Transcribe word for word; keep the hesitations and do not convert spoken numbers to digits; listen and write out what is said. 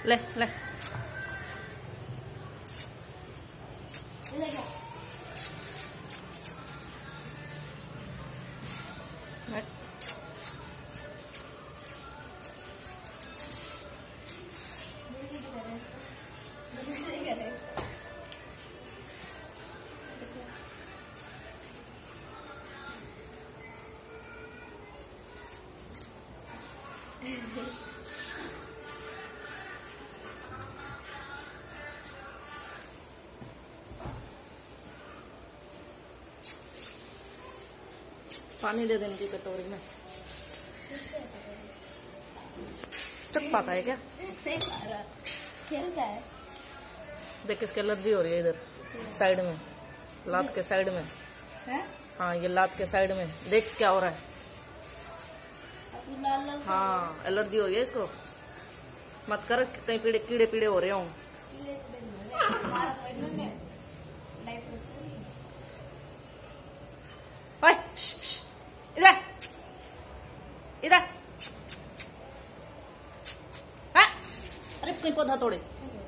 ले ले पानी दे देने की कटोरी में। चक पाता है क्या? नहीं पा रहा, खेलता है। देख इसकी एलर्जी हो रही है इधर साइड में, लात के साइड में। है? हाँ ये लात के साइड में देख क्या हो रहा है। लाल लाल हाँ एलर्जी हो रही है इसको। मत कर कहीं पीड़े कीड़े पीड़े हो रहे हों। ओए इधर इधर। अरे कोई पौधा तोड़े।